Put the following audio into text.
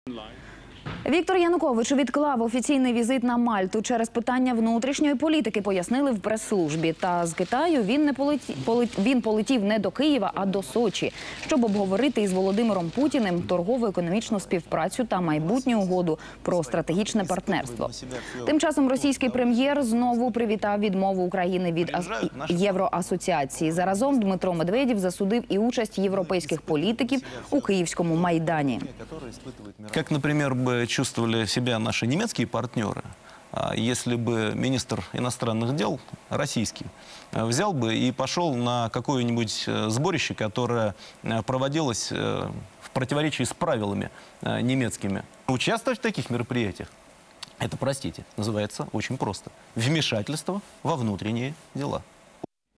Віктор Янукович відклав офіційний візит на Мальту через питання внутрішньої політики, пояснили в прес-службі. Та з Китаю він полетів не до Києва, а до Сочі, щоб обговорити із Володимиром Путіним торгово-економічну співпрацю та майбутню угоду про стратегічне партнерство. Тим часом російський прем'єр знову привітав відмову України від Євроасоціації. Заразом Дмитро Медведєв засудив і участь європейських політиків у Київському Майдані. Как, например, бы чувствовали себя наши немецкие партнеры, если бы министр иностранных дел российский взял бы и пошел на какое-нибудь сборище, которое проводилось в противоречии с правилами немецкими. Участвовать в таких мероприятиях, это, простите, называется очень просто: вмешательство во внутренние дела.